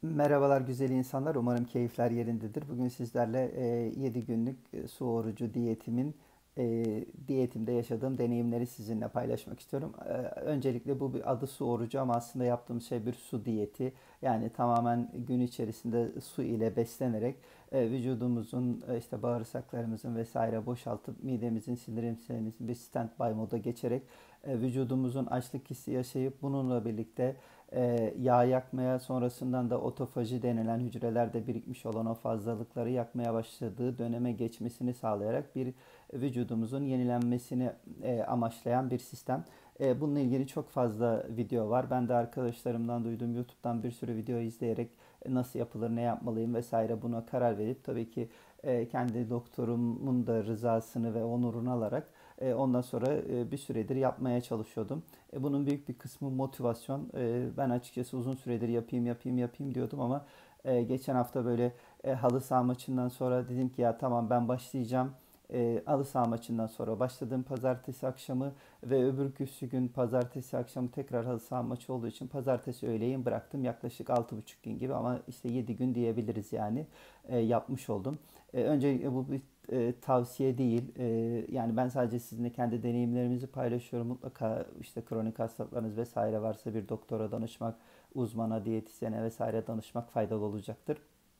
Merhabalar güzel insanlar. Umarım keyifler yerindedir. Bugün sizlerle 7 günlük su orucu diyetimde yaşadığım deneyimleri sizinle paylaşmak istiyorum. Öncelikle bu bir adı su orucu ama aslında yaptığım şey bir su diyeti. Yani tamamen gün içerisinde su ile beslenerek vücudumuzun işte bağırsaklarımızın vesaire boşaltıp midemizin sindirim sistemimizin bir standby moda geçerek vücudumuzun açlık hissi yaşayıp bununla birlikte yağ yakmaya, sonrasından da otofaji denilen hücrelerde birikmiş olan o fazlalıkları yakmaya başladığı döneme geçmesini sağlayarak bir vücudumuzun yenilenmesini amaçlayan bir sistem. Bununla ilgili çok fazla video var. Ben de arkadaşlarımdan duyduğum YouTube'dan bir sürü video izleyerek nasıl yapılır, ne yapmalıyım vesaire buna karar verip tabii ki kendi doktorumun da rızasını ve onurunu alarak ondan sonra bir süredir yapmaya çalışıyordum. Bunun büyük bir kısmı motivasyon. Ben açıkçası uzun süredir yapayım diyordum ama geçen hafta böyle halı saha maçından sonra dedim ki ya tamam ben başlayacağım. Halı saha maçından sonra başladım pazartesi akşamı ve öbürküsü gün pazartesi akşamı tekrar halı saha maçı olduğu için pazartesi öğleyin bıraktım. Yaklaşık 6,5 gün gibi ama işte 7 gün diyebiliriz yani yapmış oldum. Öncelikle bu bir tavsiye değil. Yani ben sadece sizinle kendi deneyimlerimizi paylaşıyorum. Mutlaka işte kronik hastalıklarınız vesaire varsa bir doktora danışmak, uzmana, diyetisyene vesaire danışmak faydalı olacaktır.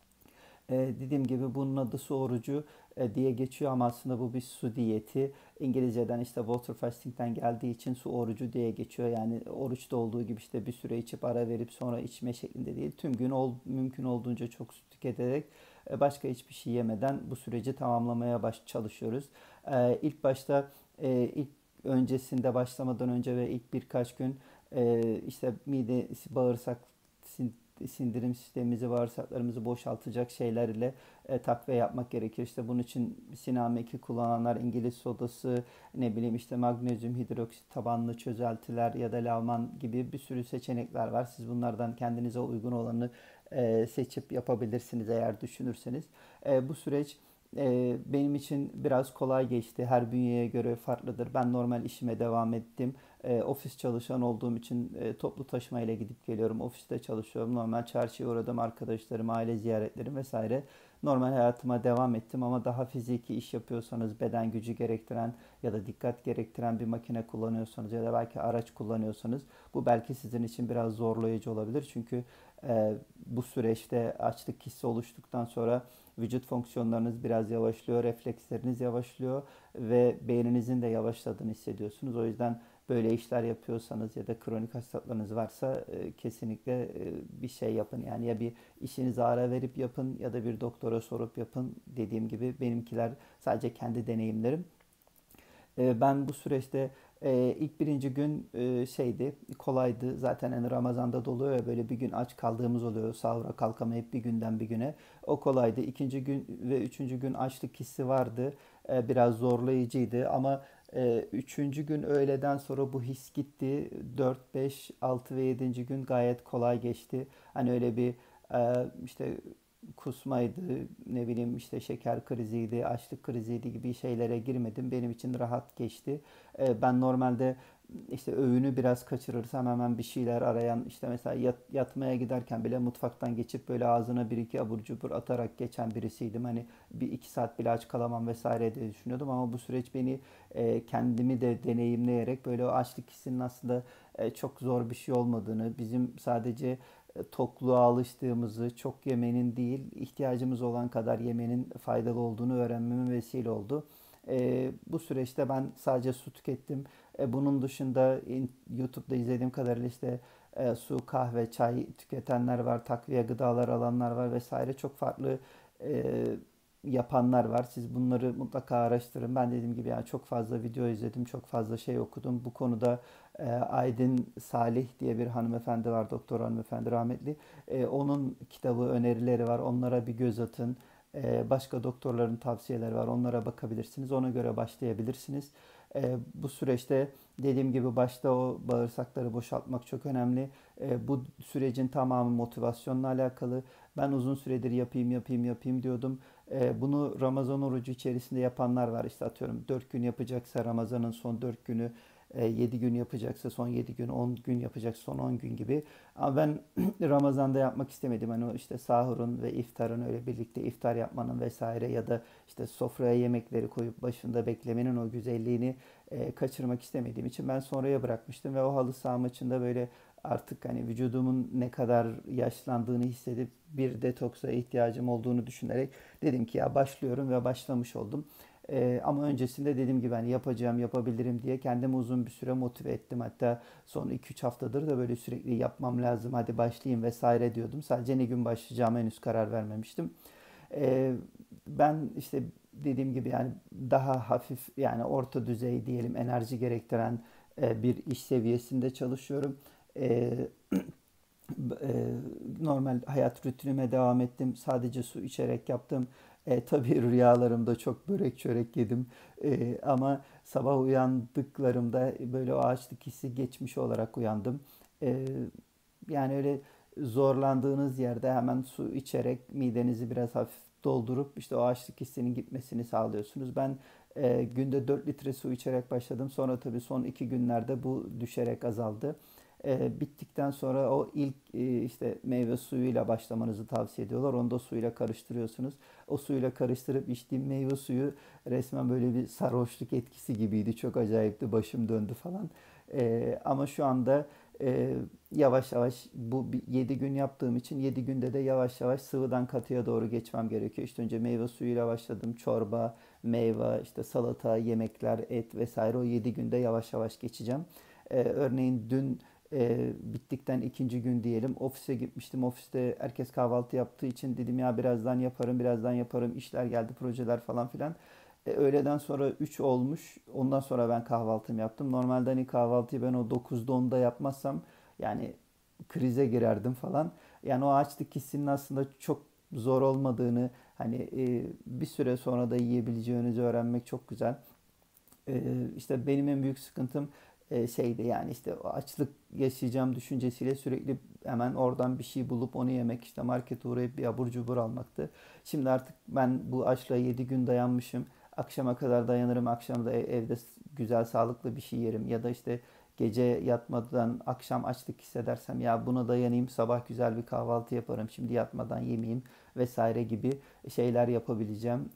Dediğim gibi bunun adı su orucu diye geçiyor ama aslında bu bir su diyeti. İngilizceden işte water fasting'den geldiği için su orucu diye geçiyor. Yani oruçta olduğu gibi işte bir süre içip ara verip sonra içme şeklinde değil. Tüm gün mümkün olduğunca çok su tüketerek başka hiçbir şey yemeden bu süreci tamamlamaya çalışıyoruz. İlk başta ilk öncesinde başlamadan önce ve ilk birkaç gün işte mide, bağırsak, sindirim sistemimizi, bağırsaklarımızı boşaltacak şeyler ile takviye yapmak gerekir. İşte bunun için Sinameki kullananlar İngiliz sodası, ne bileyim işte magnezyum hidroksit tabanlı çözeltiler ya da lavman gibi bir sürü seçenekler var. Siz bunlardan kendinize uygun olanı seçip yapabilirsiniz eğer düşünürseniz. Bu süreç benim için biraz kolay geçti. Her bünyeye göre farklıdır. Ben normal işime devam ettim. Ofis çalışan olduğum için toplu taşımayla gidip geliyorum. Ofiste çalışıyorum. Normal çarşıya uğradım. Arkadaşlarım, aile ziyaretlerim vesaire. Normal hayatıma devam ettim ama daha fiziki iş yapıyorsanız, beden gücü gerektiren ya da dikkat gerektiren bir makine kullanıyorsanız ya da belki araç kullanıyorsanız bu belki sizin için biraz zorlayıcı olabilir. Çünkü bu süreçte açlık hissi oluştuktan sonra vücut fonksiyonlarınız biraz yavaşlıyor, refleksleriniz yavaşlıyor ve beyninizin de yavaşladığını hissediyorsunuz. O yüzden böyle işler yapıyorsanız ya da kronik hastalıklarınız varsa kesinlikle bir şey yapın. Yani ya bir işinize ara verip yapın ya da bir doktora sorup yapın. Dediğim gibi benimkiler sadece kendi deneyimlerim. Ben bu süreçte ilk birinci gün şeydi, kolaydı. Zaten hani Ramazan'da doluyor ya böyle bir gün aç kaldığımız oluyor. Sahura kalkamayıp bir günden bir güne. O kolaydı. İkinci gün ve üçüncü gün açlık hissi vardı. Biraz zorlayıcıydı ama üçüncü gün öğleden sonra bu his gitti. 4, 5, 6 ve yedinci gün gayet kolay geçti. Hani öyle bir işte kusmaydı, ne bileyim işte şeker kriziydi, açlık kriziydi gibi şeylere girmedim. Benim için rahat geçti. Ben normalde işte öğünü biraz kaçırırsam hemen bir şeyler arayan işte mesela yatmaya giderken bile mutfaktan geçip böyle ağzına bir iki abur cubur atarak geçen birisiydim. Hani bir iki saat bile aç kalamam vesaire diye düşünüyordum ama bu süreç beni kendimi de deneyimleyerek böyle o açlık hissinin aslında çok zor bir şey olmadığını, bizim sadece tokluğa alıştığımızı, çok yemenin değil, ihtiyacımız olan kadar yemenin faydalı olduğunu öğrenmeme vesile oldu. Bu süreçte ben sadece su tükettim. Bunun dışında YouTube'da izlediğim kadarıyla işte su, kahve, çay tüketenler var, takviye gıdalar alanlar var vesaire. Çok farklı e, yapanlar var. Siz bunları mutlaka araştırın. Ben dediğim gibi yani çok fazla video izledim, çok fazla şey okudum. Bu konuda Aydın Salih diye bir hanımefendi var, doktor hanımefendi rahmetli. Onun kitabı, önerileri var. Onlara bir göz atın. Başka doktorların tavsiyeleri var. Onlara bakabilirsiniz. Ona göre başlayabilirsiniz. Bu süreçte dediğim gibi başta o bağırsakları boşaltmak çok önemli. Bu sürecin tamamı motivasyonla alakalı. Ben uzun süredir yapayım diyordum. Bunu Ramazan orucu içerisinde yapanlar var. İşte atıyorum 4 gün yapacaksa Ramazan'ın son 4 günü 7 gün yapacaksa son 7 gün, 10 gün yapacaksa son 10 gün gibi. Ama ben Ramazan'da yapmak istemedim. Hani o işte sahurun ve iftarın, öyle birlikte iftar yapmanın vesaire, ya da işte sofraya yemekleri koyup başında beklemenin o güzelliğini kaçırmak istemediğim için ben sonraya bırakmıştım ve o halı saha maçında böyle artık hani vücudumun ne kadar yaşlandığını hissedip bir detoksa ihtiyacım olduğunu düşünerek dedim ki ya başlıyorum ve başlamış oldum. Ama öncesinde dediğim gibi hani yapacağım, yapabilirim diye kendimi uzun bir süre motive ettim. Hatta son 2-3 haftadır da böyle sürekli yapmam lazım, hadi başlayayım vesaire diyordum. Sadece ne gün başlayacağıma henüz karar vermemiştim. Ee, Ben işte dediğim gibi yani daha hafif, yani orta düzey diyelim, enerji gerektiren bir iş seviyesinde çalışıyorum. Ee, e, Normal hayat rutinime devam ettim. Sadece su içerek yaptım. Tabii rüyalarımda çok börek çörek yedim. Ama sabah uyandıklarımda böyle o açlık hissi geçmiş olarak uyandım. E, Yani öyle zorlandığınız yerde hemen su içerek midenizi biraz hafif doldurup işte o açlık hissinin gitmesini sağlıyorsunuz. Ben günde 4 litre su içerek başladım. Sonra tabii son 2 günlerde bu düşerek azaldı. Bittikten sonra o ilk işte meyve suyuyla başlamanızı tavsiye ediyorlar. Onu da suyla karıştırıyorsunuz. O suyla karıştırıp içtiğim meyve suyu resmen böyle bir sarhoşluk etkisi gibiydi. Çok acayipti. Başım döndü falan. Ama şu anda e, yavaş yavaş bu 7 gün yaptığım için 7 günde de yavaş yavaş sıvıdan katıya doğru geçmem gerekiyor. İşte önce meyve suyuyla başladım. Çorba, meyve, işte salata, yemekler, et vesaire, o 7 günde yavaş yavaş geçeceğim. Örneğin dün bittikten ikinci gün diyelim ofise gitmiştim. Ofiste herkes kahvaltı yaptığı için dedim ya birazdan yaparım, birazdan yaparım. İşler geldi, projeler falan filan. Öğleden sonra 3 olmuş. Ondan sonra ben kahvaltımı yaptım. Normalde hani kahvaltıyı ben o 9'da 10'da yapmazsam yani krize girerdim falan. Yani o açlık hissinin aslında çok zor olmadığını, hani bir süre sonra da yiyebileceğinizi öğrenmek çok güzel. İşte benim en büyük sıkıntım şeydi, yani işte o açlık yaşayacağım düşüncesiyle sürekli hemen oradan bir şey bulup onu yemek, işte markete uğrayıp bir abur cubur almaktı. Şimdi artık ben bu açlığa 7 gün dayanmışım. Akşama kadar dayanırım. Akşam da evde güzel sağlıklı bir şey yerim. Ya da işte gece yatmadan akşam açlık hissedersem ya buna dayanayım, sabah güzel bir kahvaltı yaparım. Şimdi yatmadan yemeyeyim vesaire gibi şeyler yapabileceğim.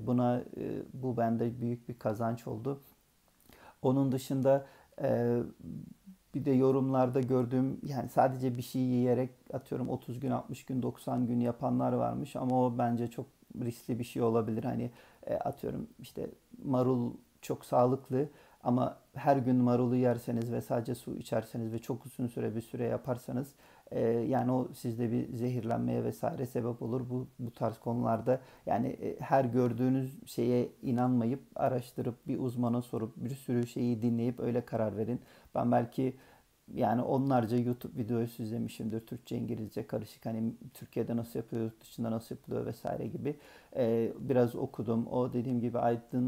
Bu bende büyük bir kazanç oldu. Onun dışında e, bir de yorumlarda gördüğüm, yani sadece bir şey yiyerek atıyorum 30 gün, 60 gün, 90 gün yapanlar varmış ama o bence çok riskli bir şey olabilir. Hani atıyorum işte marul çok sağlıklı ama her gün marulu yerseniz ve sadece su içerseniz ve çok uzun süre bir süre yaparsanız yani o sizde bir zehirlenmeye vesaire sebep olur. Bu tarz konularda yani her gördüğünüz şeye inanmayıp araştırıp bir uzmana sorup bir sürü şeyi dinleyip öyle karar verin. Ben belki yani onlarca YouTube videosu izlemişimdir. Türkçe, İngilizce karışık. Hani Türkiye'de nasıl yapıyor, yurt dışında nasıl yapılıyor vesaire gibi. Biraz okudum. O dediğim gibi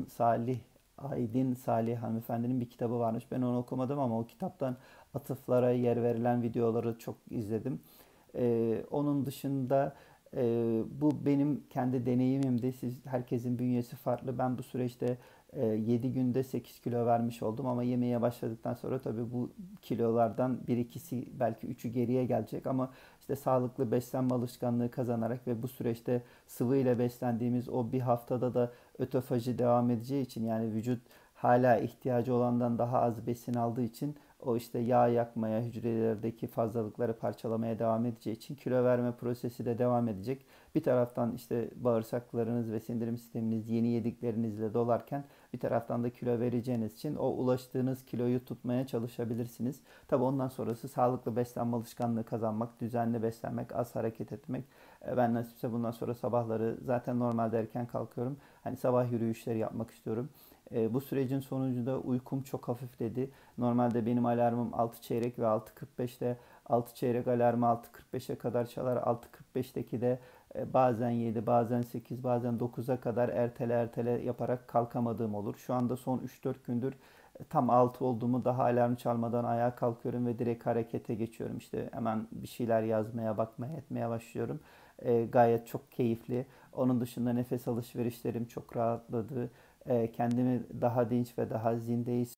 Aydin Salih hanımefendinin bir kitabı varmış. Ben onu okumadım ama o kitaptan atıflara yer verilen videoları çok izledim. Onun dışında bu benim kendi deneyimimdi. Herkesin bünyesi farklı. Ben bu süreçte 7 günde 8 kilo vermiş oldum ama yemeye başladıktan sonra tabii bu kilolardan bir ikisi belki üçü geriye gelecek ama işte sağlıklı beslenme alışkanlığı kazanarak ve bu süreçte sıvı ile beslendiğimiz o bir haftada da ötofaji devam edeceği için, yani vücut hala ihtiyacı olandan daha az besin aldığı için o işte yağ yakmaya, hücrelerdeki fazlalıkları parçalamaya devam edeceği için kilo verme prosesi de devam edecek. Bir taraftan işte bağırsaklarınız ve sindirim sisteminiz yeni yediklerinizle dolarken bir taraftan da kilo vereceğiniz için o ulaştığınız kiloyu tutmaya çalışabilirsiniz. Tabi ondan sonrası sağlıklı beslenme alışkanlığı kazanmak, düzenli beslenmek, az hareket etmek. Ben nasipse bundan sonra sabahları zaten normalde erken kalkıyorum. Hani sabah yürüyüşleri yapmak istiyorum. Bu sürecin sonucunda uykum çok hafifledi. Normalde benim alarmım 6 çeyrek ve 6.45'te, 6 çeyrek alarmı 6.45'e kadar çalar. 6.45'teki de bazen 7, bazen 8, bazen 9'a kadar ertele ertele yaparak kalkamadığım olur. Şu anda son 3-4 gündür tam 6 olduğumu daha alarm çalmadan ayağa kalkıyorum ve direkt harekete geçiyorum. İşte hemen bir şeyler yazmaya, bakmaya, etmeye başlıyorum. Gayet çok keyifli. Onun dışında nefes alışverişlerim çok rahatladı. Kendimi daha dinç ve daha zinde